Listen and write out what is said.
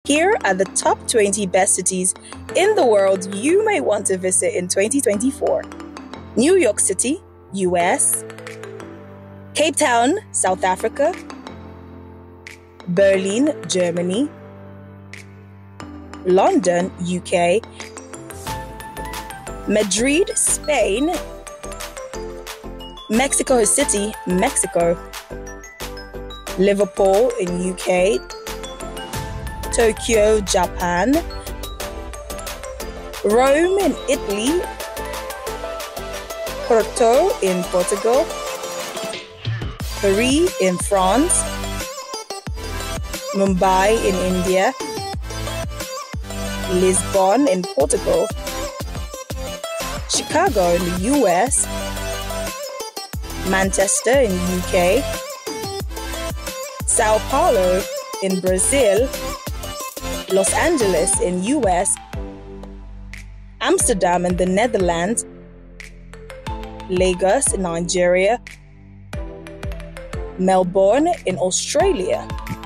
Here are the top 20 best cities in the world you may want to visit in 2024. New York City, US. Cape Town, South Africa. Berlin, Germany. London, UK. Madrid, Spain. Mexico City, Mexico. Liverpool in UK. Tokyo, Japan. Rome in Italy. Porto in Portugal. Paris in France. Mumbai in India. Lisbon in Portugal. Chicago in the US. Manchester in UK. Sao Paulo in Brazil. Los Angeles in US. Amsterdam in the Netherlands. Lagos in Nigeria. Melbourne in Australia.